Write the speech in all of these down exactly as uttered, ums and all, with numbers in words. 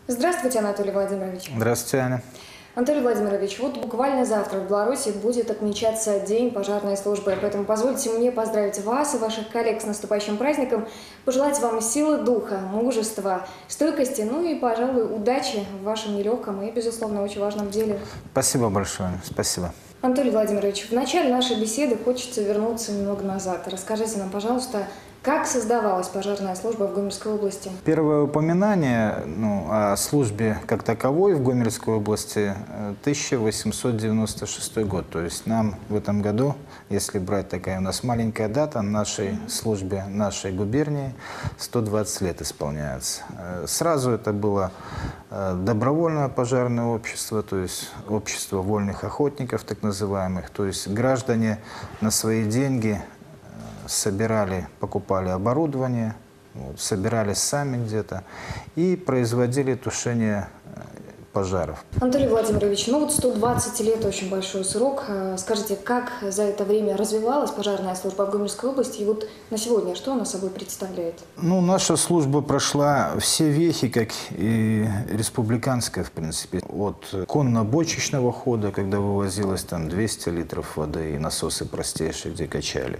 Здравствуйте, Анатолий Владимирович. Здравствуйте, Аня. Анатолий Владимирович, вот буквально завтра в Беларуси будет отмечаться День пожарной службы, поэтому позвольте мне поздравить вас и ваших коллег с наступающим праздником, пожелать вам силы духа, мужества, стойкости, ну и, пожалуй, удачи в вашем нелегком и, безусловно, очень важном деле. Спасибо большое, спасибо. Анатолий Владимирович, в начале нашей беседы хочется вернуться немного назад. Расскажите нам, пожалуйста, как создавалась пожарная служба в Гомельской области? Первое упоминание ну, о службе как таковой в Гомельской области тысяча восемьсот девяносто шестой год. То есть нам в этом году, если брать такая у нас маленькая дата, нашей службе, нашей губернии сто двадцать лет исполняется. Сразу это было добровольное пожарное общество, то есть общество вольных охотников, так называемых. То есть граждане на свои деньги собирали, покупали оборудование, вот, собирались сами где-то и производили тушение пожаров. Анатолий Владимирович, ну вот сто двадцать лет очень большой срок. Скажите, как за это время развивалась пожарная служба в Гомельской области и вот на сегодня что она собой представляет? Ну, наша служба прошла все вехи, как и республиканская, в принципе. От конно-бочечного хода, когда вывозилось там двести литров воды и насосы простейшие, где качали,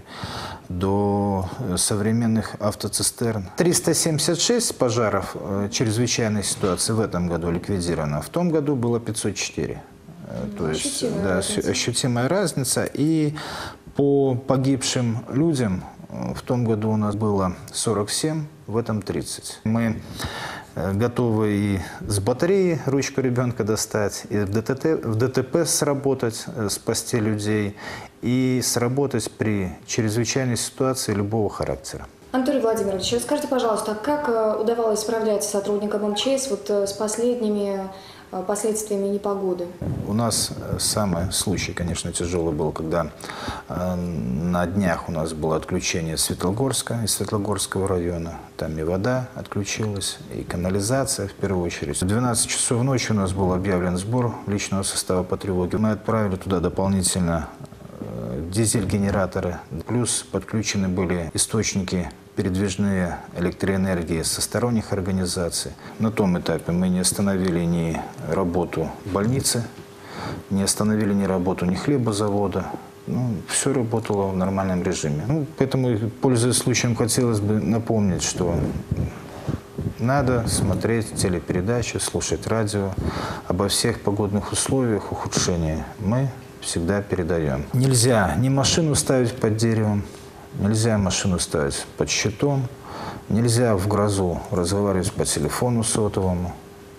до современных автоцистерн. триста семьдесят шесть пожаров чрезвычайной ситуации в этом году ликвидировано. В том году было пятьсот четыре. Ну, то есть да, разница. ощутимая разница. И по погибшим людям в том году у нас было сорок семь, в этом тридцать. Мы готовы и с батареи ручку ребенка достать, и в ДТП, в ДТП сработать, спасти людей, и сработать при чрезвычайной ситуации любого характера. Анатолий Владимирович, расскажите, пожалуйста, как удавалось справляться сотрудникам МЧС вот с последними последствиями непогоды? У нас самый случай, конечно, тяжелый был, когда э, на днях у нас было отключение Светлогорска, из Светлогорского района. Там и вода отключилась, и канализация в первую очередь. В двенадцать часов ночи у нас был объявлен сбор личного состава по тревоге. Мы отправили туда дополнительно э, дизель-генераторы, плюс подключены были источники передвижные электроэнергии со сторонних организаций. На том этапе мы не остановили ни работу больницы, не остановили ни работу ни хлебозавода. Ну, все работало в нормальном режиме. Ну, поэтому, пользуясь случаем, хотелось бы напомнить, что надо смотреть телепередачи, слушать радио. Обо всех погодных условиях ухудшения мы всегда передаем. Нельзя ни машину ставить под деревом, нельзя машину ставить под щитом, нельзя в грозу разговаривать по телефону сотовому.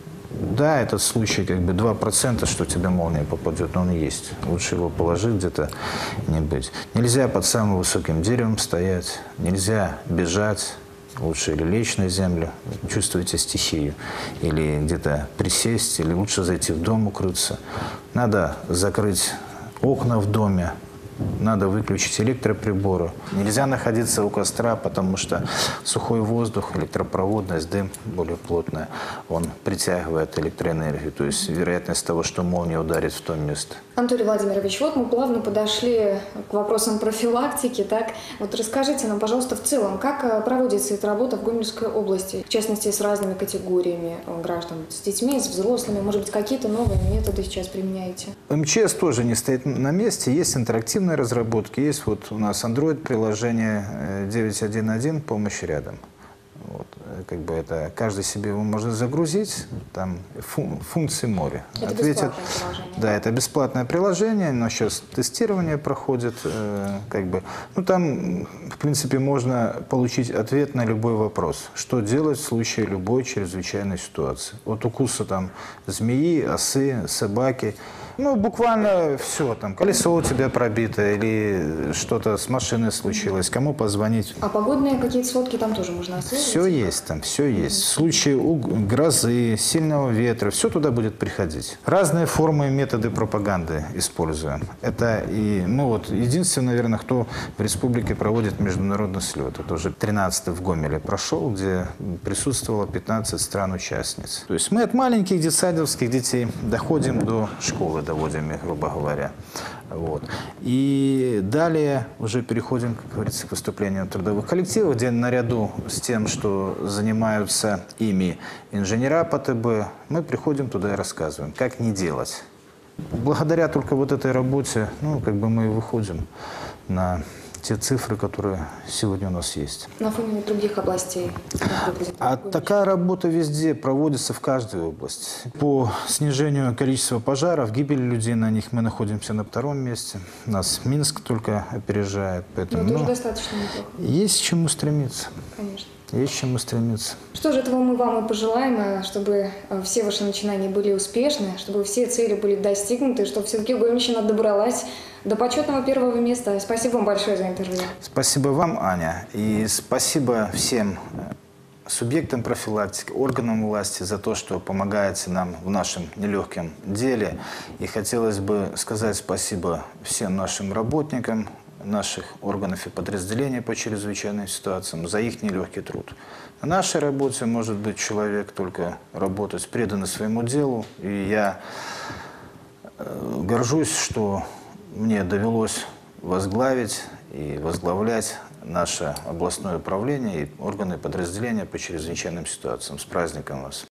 Да, этот случай как бы два процента, что тебе молния попадет, но он есть. Лучше его положить где-то, не быть. Нельзя под самым высоким деревом стоять, нельзя бежать. Лучше или лечь на землю, чувствуете стихию, или где-то присесть, или лучше зайти в дом, укрыться. Надо закрыть окна в доме. Надо выключить электроприборы. Нельзя находиться у костра, потому что сухой воздух, электропроводность, дым более плотная, он притягивает электроэнергию. То есть вероятность того, что молния ударит в то место. Анатолий Владимирович, вот мы плавно подошли к вопросам профилактики. Так? Вот расскажите нам, пожалуйста, в целом, как проводится эта работа в Гомельской области, в частности, с разными категориями граждан, с детьми, с взрослыми, может быть, какие-то новые методы сейчас применяете? МЧС тоже не стоит на месте, есть интерактивные разработки, есть вот у нас Android-приложение девять один один «Помощь рядом». Вот, как бы это каждый себе его может загрузить, там фун, функции море. Это Ответит, бесплатное приложение? Да, это бесплатное приложение, но сейчас тестирование проходит, э, как бы, ну там, в принципе, можно получить ответ на любой вопрос, что делать в случае любой чрезвычайной ситуации. От укуса там змеи, осы, собаки. Ну, буквально все, там, колесо у тебя пробито или что-то с машиной случилось, кому позвонить. А погодные какие-то сводки там тоже можно освоить? Все есть там, все есть. В случае грозы, сильного ветра, все туда будет приходить. Разные формы и методы пропаганды используем. Это и, ну вот, единственное, наверное, кто в республике проводит международный слет. Это уже тринадцатый в Гомеле прошел, где присутствовало пятнадцать стран-участниц. То есть мы от маленьких детсадовских детей доходим до школы, доводим их, грубо говоря. Вот. И далее уже переходим, как говорится, к выступлению трудовых коллективов, где наряду с тем, что занимаются ими инженера по ТБ, мы приходим туда и рассказываем, как не делать. Благодаря только вот этой работе, ну, как бы мы и выходим на те цифры, которые сегодня у нас есть. На фоне других областей. А такая работа везде проводится, в каждой области. По снижению количества пожаров, гибели людей на них мы находимся на втором месте. Нас Минск только опережает. Поэтому, Но это уже ну, достаточно неплохо. есть к чему стремиться. Конечно. Есть к чему стремиться. Что же, этого мы вам и пожелаем, э, чтобы э, все ваши начинания были успешны, чтобы все цели были достигнуты, чтобы все-таки Гомельщина добралась до почетного первого места. Спасибо вам большое за интервью. Спасибо вам, Аня, и спасибо всем субъектам профилактики, органам власти за то, что помогаете нам в нашем нелегком деле. И хотелось бы сказать спасибо всем нашим работникам, наших органов и подразделений по чрезвычайным ситуациям за их нелегкий труд. На нашей работе может быть человек только работать преданно своему делу. И я горжусь, что мне довелось возглавить и возглавлять наше областное управление и органы подразделения по чрезвычайным ситуациям. С праздником вас!